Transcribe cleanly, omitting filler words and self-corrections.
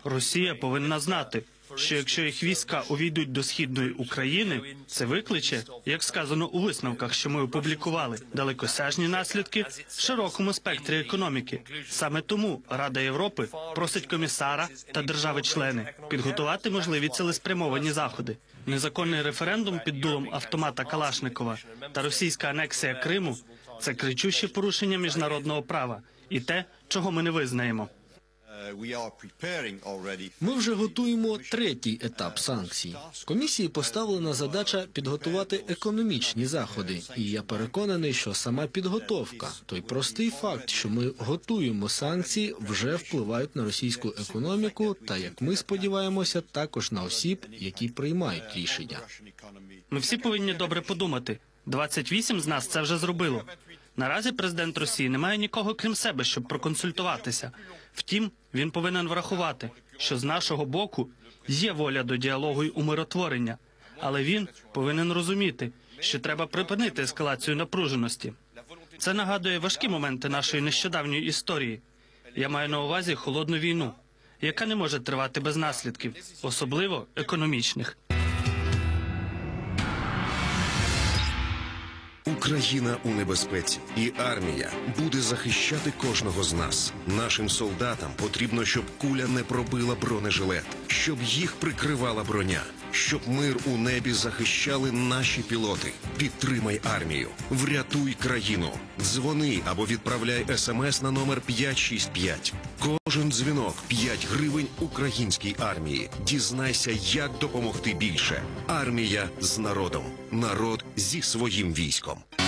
Росія повинна знати, що якщо їх війська увійдуть до східної України, це викличе, як сказано у висновках, що ми опублікували, далекосяжні наслідки в широкому спектрі економіки. Саме тому Рада Європи просить комісара та держави-члени підготувати можливі цілеспрямовані заходи. Незаконний референдум під дулом автомата Калашникова та російська анексія Криму – це кричуще порушення міжнародного права і те, чого ми не визнаємо. Ми вже готуємо третій етап санкцій. Комісії поставлена задача підготувати економічні заходи. І я переконаний, що сама підготовка, той простий факт, що ми готуємо санкції, вже впливають на російську економіку та, як ми сподіваємося, також на осіб, які приймають рішення. Ми всі повинні добре подумати. 28 з нас це вже зробило. Наразі президент Росії не має нікого крім себе, щоб проконсультуватися. Втім, він повинен врахувати, що з нашого боку є воля до діалогу й умиротворення. Але він повинен розуміти, що треба припинити ескалацію напруженості. Це нагадує важкі моменти нашої нещодавньої історії. Я маю на увазі холодну війну, яка не може тривати без наслідків, особливо економічних. Україна у небезпеці, і армія буде захищати кожного з нас. Нашим солдатам потрібно, щоб куля не пробила бронежилет, щоб їх прикривала броня, щоб мир у небі захищали наші пілоти. Підтримай армію, врятуй країну. Дзвони або відправляй СМС на номер 565. Кожен дзвінок – 5 гривень українській армії. Дізнайся, як допомогти більше. Армія з народом. Народ зі своїм військом.